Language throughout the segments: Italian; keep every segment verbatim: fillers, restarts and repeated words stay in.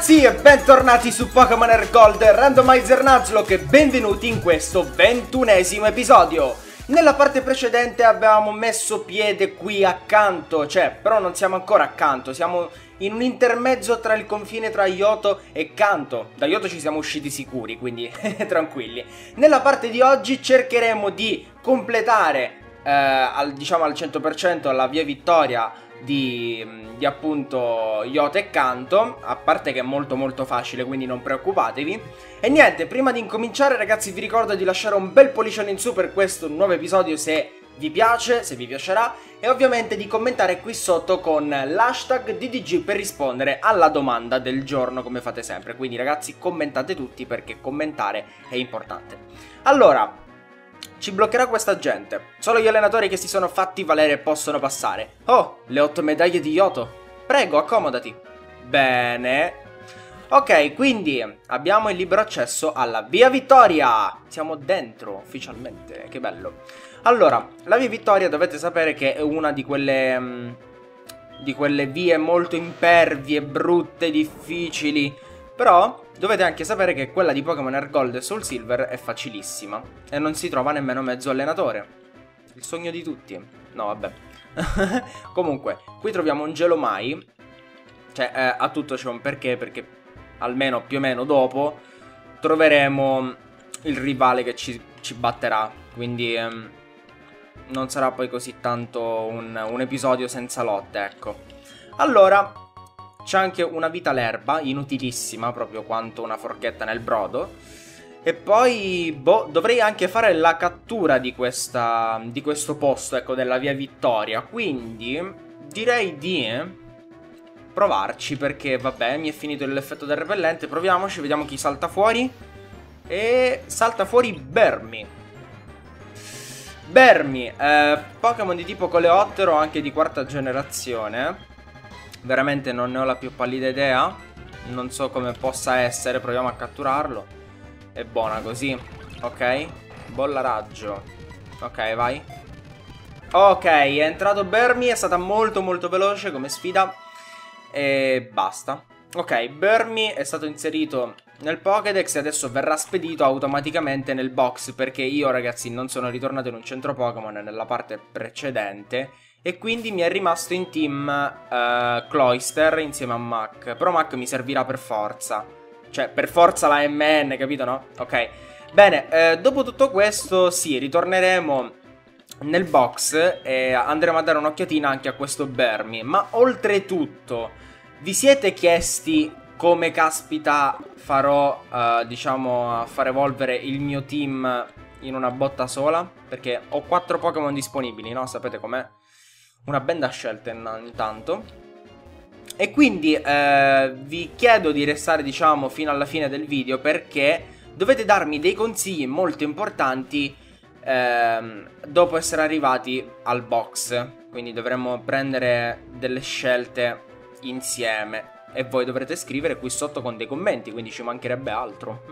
ragazzi e bentornati su Pokémon Air Gold Randomizer Nuzlocke e benvenuti in questo ventunesimo episodio. Nella parte precedente avevamo messo piede qui accanto, cioè però non siamo ancora accanto, siamo in un intermezzo tra il confine tra Johto e Kanto. Da Johto ci siamo usciti sicuri, quindi tranquilli. Nella parte di oggi cercheremo di completare eh, al, diciamo al cento per cento la via vittoria Di, di appunto Johto e Kanto, a parte che è molto molto facile, quindi non preoccupatevi. E niente, prima di incominciare ragazzi vi ricordo di lasciare un bel pollicione in su per questo nuovo episodio se vi piace, se vi piacerà, e ovviamente di commentare qui sotto con l'hashtag D D G per rispondere alla domanda del giorno come fate sempre. Quindi ragazzi commentate tutti perché commentare è importante. Allora, ci bloccherà questa gente. Solo gli allenatori che si sono fatti valere possono passare. Oh, le otto medaglie di Johto. Prego, accomodati. Bene. Ok, quindi abbiamo il libero accesso alla Via Vittoria. Siamo dentro, ufficialmente. Che bello. Allora, la Via Vittoria dovete sapere che è una di quelle... Um, di quelle vie molto impervie, brutte, difficili. Però dovete anche sapere che quella di Pokémon Air Gold e Soul Silver è facilissima e non si trova nemmeno mezzo allenatore. Il sogno di tutti. No, vabbè. Comunque, qui troviamo un Gelomai. Cioè, eh, a tutto c'è un perché, perché almeno più o meno dopo troveremo il rivale che ci, ci batterà. Quindi ehm, non sarà poi così tanto un, un episodio senza lotte, ecco. Allora... c'è anche una vita l'erba, inutilissima, proprio quanto una forchetta nel brodo. E poi, boh, dovrei anche fare la cattura di questa, di questo posto, ecco, della Via Vittoria. Quindi, direi di provarci, perché, vabbè, mi è finito l'effetto del repellente. Proviamoci, vediamo chi salta fuori. E salta fuori Burmy. Burmy, eh, Pokémon di tipo coleottero, anche di quarta generazione. Veramente non ne ho la più pallida idea. Non so come possa essere. Proviamo a catturarlo. È buona così. Ok. Bolla raggio. Ok, vai. Ok, è entrato Burmy. È stata molto molto veloce come sfida. E basta. Ok, Burmy è stato inserito nel Pokédex e adesso verrà spedito automaticamente nel box, perché io ragazzi non sono ritornato in un centro Pokémon nella parte precedente. E quindi mi è rimasto in team uh, Cloyster insieme a Mac. Però Mac mi servirà per forza. Cioè, per forza la M N, capito, no? Ok. Bene, eh, dopo tutto questo, sì, ritorneremo nel box e andremo a dare un'occhiatina anche a questo Burmy. Ma oltretutto, vi siete chiesti come caspita farò, uh, diciamo, a far evolvere il mio team in una botta sola? Perché ho quattro Pokémon disponibili, no? Sapete com'è? Una benda scelta intanto. E quindi eh, vi chiedo di restare diciamo fino alla fine del video, perché dovete darmi dei consigli molto importanti eh, dopo essere arrivati al box. Quindi dovremmo prendere delle scelte insieme e voi dovrete scrivere qui sotto con dei commenti, quindi ci mancherebbe altro.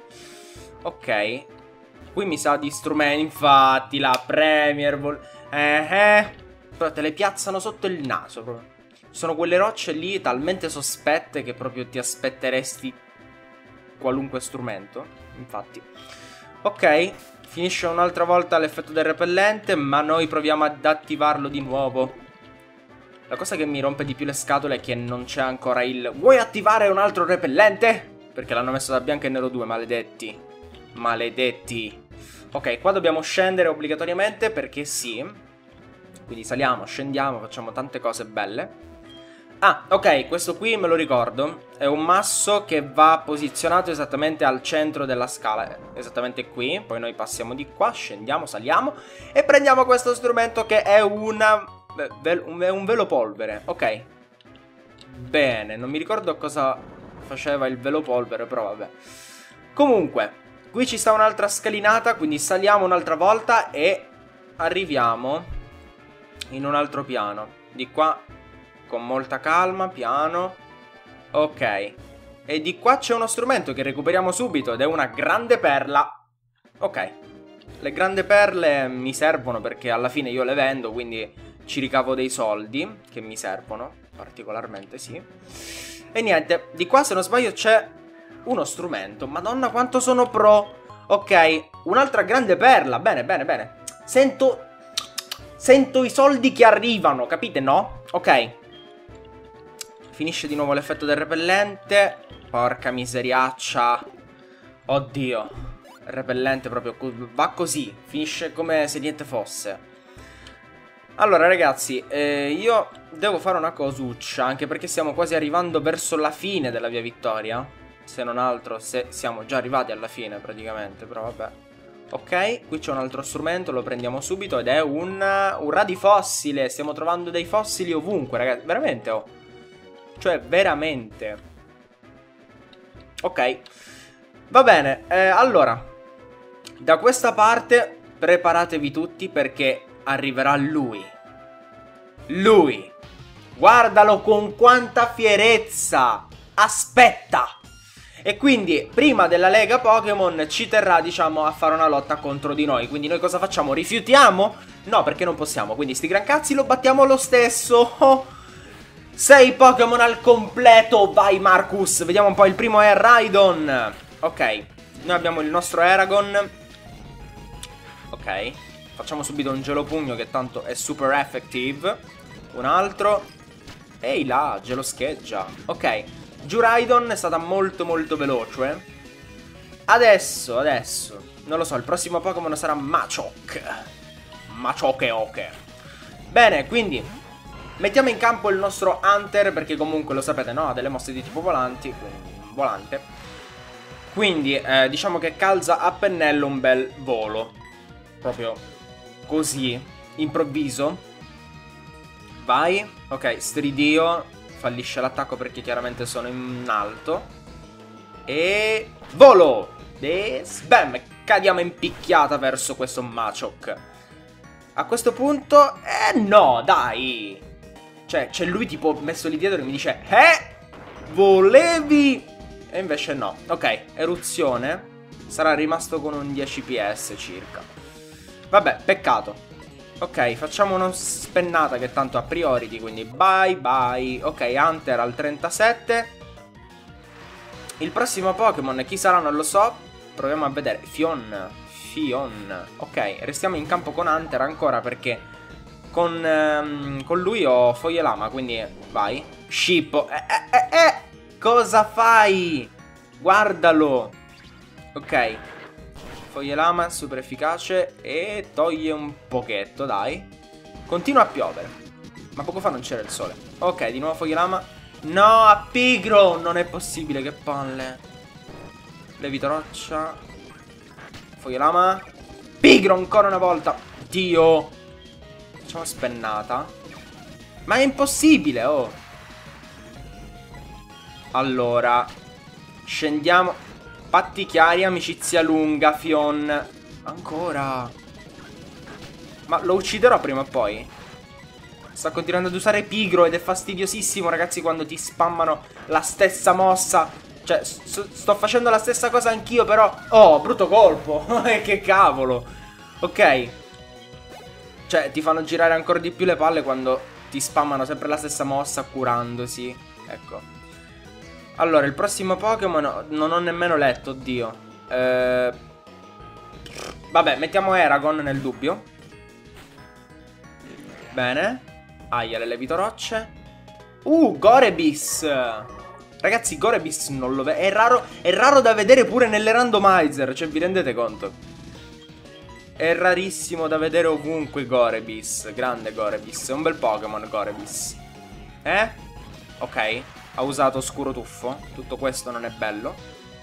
Ok. Qui mi sa di strumenti, infatti la Premier vol eh eh però te le piazzano sotto il naso proprio. Sono quelle rocce lì talmente sospette che proprio ti aspetteresti qualunque strumento. Infatti. Ok, finisce un'altra volta l'effetto del repellente, ma noi proviamo ad attivarlo di nuovo. La cosa che mi rompe di più le scatole è che non c'è ancora il vuoi attivare un altro repellente? Perché l'hanno messo da bianco e nero due, maledetti. Maledetti. Ok, qua dobbiamo scendere obbligatoriamente perché sì. Quindi saliamo, scendiamo, facciamo tante cose belle. Ah, ok, questo qui me lo ricordo. È un masso che va posizionato esattamente al centro della scala. Esattamente qui. Poi noi passiamo di qua, scendiamo, saliamo e prendiamo questo strumento che è una... è un velo polvere. Ok. Bene, non mi ricordo cosa faceva il velo polvere, però vabbè. Comunque, qui ci sta un'altra scalinata, quindi saliamo un'altra volta e arriviamo in un altro piano. Di qua con molta calma, piano. Ok. E di qua c'è uno strumento che recuperiamo subito ed è una grande perla. Ok. Le grandi perle mi servono perché alla fine io le vendo, quindi ci ricavo dei soldi che mi servono. particolarmente sì. E niente, di qua se non sbaglio c'è uno strumento. Madonna quanto sono pro. Ok, un'altra grande perla. Bene, bene, bene. Sento... Sento i soldi che arrivano, capite, no? Ok. Finisce di nuovo l'effetto del repellente. Porca miseriaccia. Oddio. Il repellente proprio va così. Finisce come se niente fosse. Allora ragazzi, eh, io devo fare una cosuccia, anche perché stiamo quasi arrivando verso la fine della via Vittoria. Se non altro, se siamo già arrivati alla fine praticamente, però vabbè. Ok, qui c'è un altro strumento, lo prendiamo subito ed è un, un radifossile. Stiamo trovando dei fossili ovunque ragazzi, veramente oh. Cioè veramente. Ok, va bene, eh, allora da questa parte preparatevi tutti perché arriverà lui. Lui. Guardalo con quanta fierezza. Aspetta. E quindi prima della Lega Pokémon ci terrà, diciamo, a fare una lotta contro di noi. Quindi noi cosa facciamo? Rifiutiamo? No, perché non possiamo. Quindi sti gran cazzi lo battiamo lo stesso. Oh. Sei Pokémon al completo. Vai Marcus. Vediamo un po'. Il primo è Raidon. Ok. Noi abbiamo il nostro Eragon. Ok. Facciamo subito un gelo pugno che tanto è super effective. Un altro. Ehi là, gelo scheggia. Ok. Juraidon è stata molto molto veloce. Adesso, adesso non lo so, il prossimo Pokémon sarà Machoke. Machoke oke. Bene, quindi mettiamo in campo il nostro Hunter, perché comunque lo sapete, no? Ha delle mosse di tipo volanti, quindi volante. Quindi eh, diciamo che calza a pennello un bel volo. Proprio così, improvviso. Vai. Ok, stridio. Fallisce l'attacco perché chiaramente sono in alto. E... volo! E... sbam! Cadiamo in picchiata verso questo Machoke. A questo punto... Eh no, dai! Cioè, c'è lui tipo messo lì dietro che mi dice... Eh! Volevi... E invece no. Ok, eruzione. Sarà rimasto con un dieci P S circa. Vabbè, peccato. Ok, facciamo una spennata che tanto ha priority, quindi bye bye. Ok, Hunter al trentasette. Il prossimo Pokémon, chi sarà non lo so. Proviamo a vedere. Fion. Fion. Ok, restiamo in campo con Hunter ancora perché con, ehm, con lui ho Foglielama, quindi vai. Scippo. Eh, eh, eh, eh. Cosa fai? Guardalo. Ok. Foglielama, super efficace e toglie un pochetto, dai. Continua a piovere. Ma poco fa non c'era il sole. Ok, di nuovo Foglielama. No, a pigro! Non è possibile, che palle. Levito roccia. Foglielama. Pigro ancora una volta. Dio. Facciamo spennata. Ma è impossibile, oh. Allora scendiamo. Patti chiari, amicizia lunga, Fion. Ancora. Ma lo ucciderò prima o poi. Sta continuando ad usare pigro ed è fastidiosissimo, ragazzi, quando ti spammano la stessa mossa. Cioè, sto facendo la stessa cosa anch'io, però... Oh, brutto colpo. Che cavolo. Ok. Cioè, ti fanno girare ancora di più le palle quando ti spammano sempre la stessa mossa curandosi. Ecco. Allora, il prossimo Pokémon non ho nemmeno letto, oddio. Eh... Vabbè, mettiamo Eragon nel dubbio. Bene. Aia, le levito rocce. Uh, Gorebis. Ragazzi, Gorebis non lo vedo. È raro, è raro da vedere pure nelle randomizer. Cioè, vi rendete conto? È rarissimo da vedere ovunque Gorebis. Grande Gorebis. È un bel Pokémon, Gorebis. Eh? Ok. Ha usato oscuro tuffo. Tutto questo non è bello.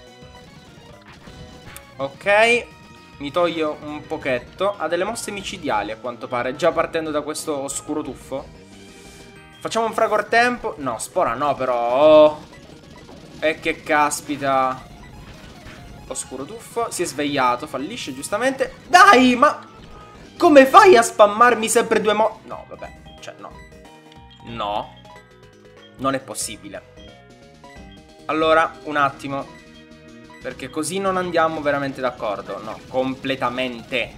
Ok. Mi toglie un pochetto. Ha delle mosse micidiali a quanto pare. Già partendo da questo oscuro tuffo. Facciamo un fragor tempo. No, spora no però. Oh. E che caspita. Oscuro tuffo. Si è svegliato. Fallisce giustamente. Dai, ma come fai a spammarmi sempre due mo... No, vabbè. Cioè, no. No. Non è possibile. Allora, un attimo. Perché così non andiamo veramente d'accordo. No, completamente.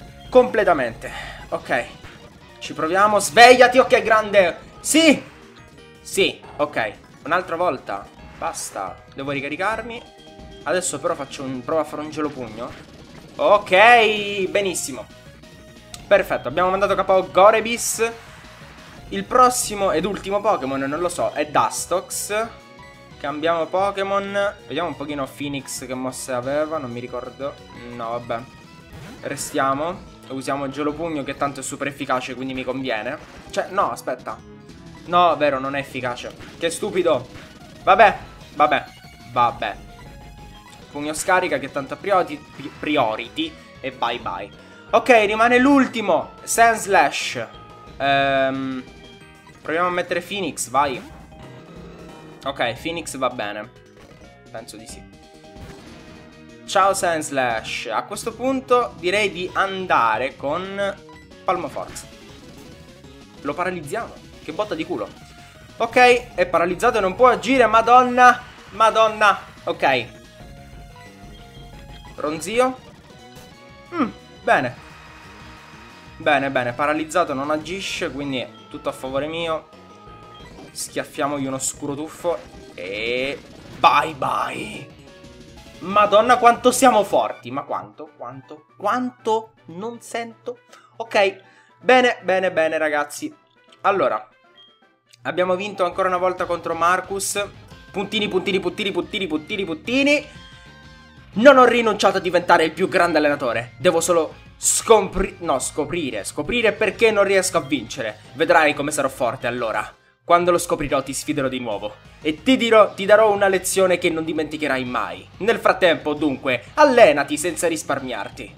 Completamente. Ok. Ci proviamo. Svegliati, ok, grande. Sì. Sì, ok. Un'altra volta. Basta. Devo ricaricarmi. Adesso però faccio un... provo a fare un gelo pugno. Ok, benissimo. Perfetto, abbiamo mandato a capo Gorebyss. Il prossimo ed ultimo Pokémon, non lo so, è Dustox. Cambiamo Pokémon. Vediamo un pochino Phoenix che mosse aveva, non mi ricordo. No, vabbè. Restiamo. Usiamo il gelo pugno che tanto è super efficace, quindi mi conviene. Cioè, no, aspetta. No, vero, non è efficace. Che stupido. Vabbè, vabbè, vabbè. Pugno scarica che tanto ha priority, priority e bye bye. Ok, rimane l'ultimo. Sandslash. Ehm, proviamo a mettere Phoenix, vai. Ok, Phoenix va bene. Penso di sì. Ciao Sandslash. A questo punto direi di andare con Palmo Forza. Lo paralizziamo. Che botta di culo. Ok, è paralizzato e non può agire. Madonna. Madonna. Ok. Ronzio. Mm, bene. Bene, bene. Paralizzato, non agisce, quindi tutto a favore mio. Schiaffiamogli uno scuro tuffo. E... bye bye. Madonna quanto siamo forti. Ma quanto? Quanto? Quanto? Non sento. Ok. Bene, bene, bene ragazzi. Allora, abbiamo vinto ancora una volta contro Marcus. Puntini, puntini, puntini, puntini, puntini, puntini. Non ho rinunciato a diventare il più grande allenatore. Devo solo scoprire... no, scoprire. Scoprire perché non riesco a vincere. Vedrai come sarò forte allora. Quando lo scoprirò ti sfiderò di nuovo. E ti dirò, ti darò una lezione che non dimenticherai mai. Nel frattempo, dunque, allenati senza risparmiarti.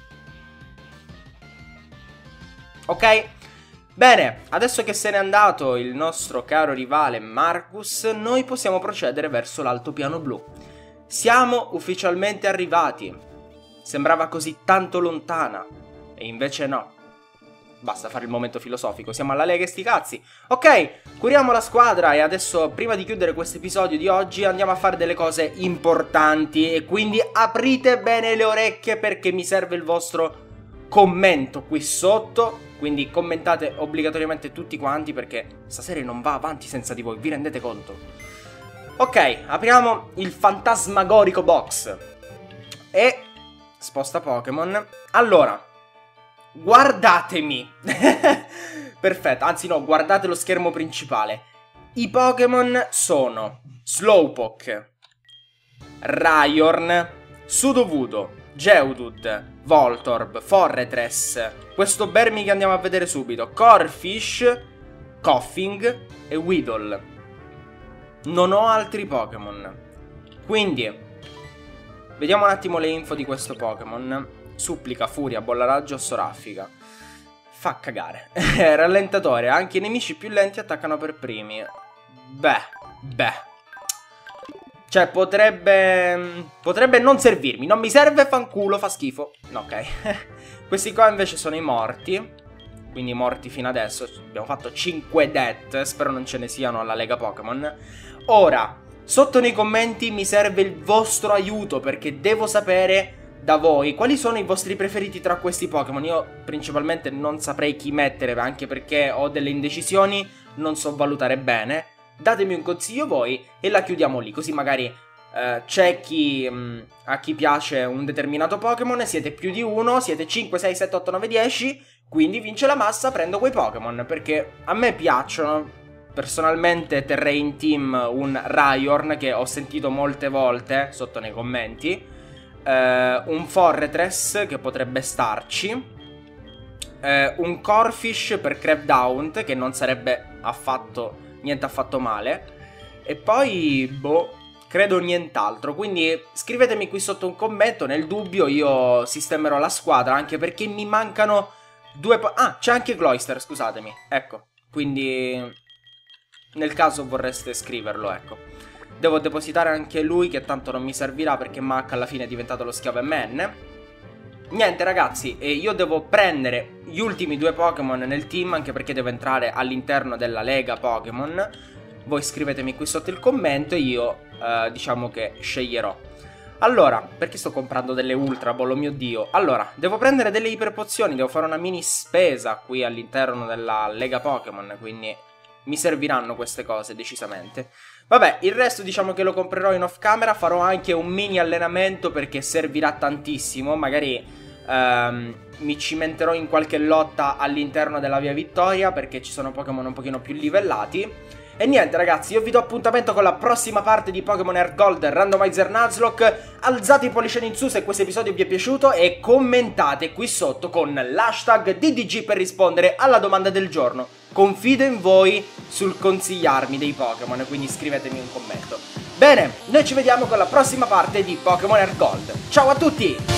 Ok? Bene, adesso che se n'è andato il nostro caro rivale Marcus, noi possiamo procedere verso l'altopiano blu. Siamo ufficialmente arrivati. Sembrava così tanto lontana. E invece no. Basta fare il momento filosofico, siamo alla Lega e sti cazzi. Ok, curiamo la squadra e adesso, prima di chiudere questo episodio di oggi, andiamo a fare delle cose importanti. E quindi aprite bene le orecchie perché mi serve il vostro commento qui sotto. Quindi commentate obbligatoriamente tutti quanti perché stasera non va avanti senza di voi, vi rendete conto? Ok, apriamo il fantasmagorico box. E sposta Pokémon. Allora, guardatemi. Perfetto, anzi no, guardate lo schermo principale. I Pokémon sono Slowpoke, Rhyhorn, Sudowoodo, Geodude, Voltorb, Forretress, questo Bermi che andiamo a vedere subito, Corphish, Koffing e Weedle. Non ho altri Pokémon. Quindi vediamo un attimo le info di questo Pokémon. Supplica, Furia, Bolla Raggio, Osso Raffica. Fa cagare. Rallentatore, anche i nemici più lenti attaccano per primi. Beh, beh. Cioè potrebbe Potrebbe non servirmi. Non mi serve, fanculo, fa schifo. No, ok. Questi qua invece sono i morti. Quindi morti fino adesso. Abbiamo fatto cinque death. Spero non ce ne siano alla Lega Pokémon. Ora, sotto nei commenti mi serve il vostro aiuto, perché devo sapere da voi quali sono i vostri preferiti tra questi Pokémon. Io principalmente non saprei chi mettere, anche perché ho delle indecisioni, non so valutare bene. Datemi un consiglio voi e la chiudiamo lì, così magari eh, c'è chi mh, a chi piace un determinato Pokémon. Siete più di uno, siete cinque, sei, sette, otto, nove, dieci. Quindi vince la massa, prendo quei Pokémon perché a me piacciono. Personalmente terrei in team un Rhyhorn che ho sentito molte volte sotto nei commenti, eh, un Forretress che potrebbe starci, eh, un Corphish per Craftount che non sarebbe affatto niente affatto male, e poi boh, credo nient'altro. Quindi scrivetemi qui sotto un commento, nel dubbio io sistemerò la squadra, anche perché mi mancano due po- ah, c'è anche Cloyster, scusatemi, ecco, quindi nel caso vorreste scriverlo, ecco. Devo depositare anche lui, che tanto non mi servirà perché Mac alla fine è diventato lo schiavo M N. Niente ragazzi, e io devo prendere gli ultimi due Pokémon nel team, anche perché devo entrare all'interno della Lega Pokémon. Voi scrivetemi qui sotto il commento e io eh, diciamo che sceglierò. Allora, perché sto comprando delle Ultra Ball, oh mio Dio. Allora, devo prendere delle iperpozioni, devo fare una mini spesa qui all'interno della Lega Pokémon, quindi mi serviranno queste cose decisamente. Vabbè, il resto diciamo che lo comprerò in off camera, farò anche un mini allenamento perché servirà tantissimo, magari ehm, mi cimenterò in qualche lotta all'interno della Via Vittoria perché ci sono Pokémon un pochino più livellati. E niente ragazzi, io vi do appuntamento con la prossima parte di Pokémon Heart Gold Randomizer Nuzlocke. Alzate i pollicioni in su se questo episodio vi è piaciuto e commentate qui sotto con l'hashtag D D G per rispondere alla domanda del giorno. Confido in voi sul consigliarmi dei Pokémon, quindi scrivetemi un commento. Bene, noi ci vediamo con la prossima parte di Pokémon Heart Gold. Ciao a tutti!